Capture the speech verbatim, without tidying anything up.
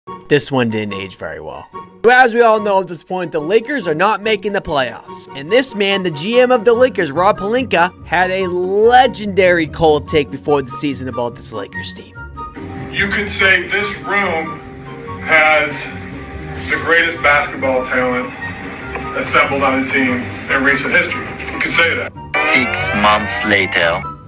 This one didn't age very well. As we all know at this point, the Lakers are not making the playoffs. And this man, the G M of the Lakers, Rob Pelinka, had a legendary cold take before the season about this Lakers team. You could say this room has the greatest basketball talent assembled on a team in recent history. You could say that. Six months later.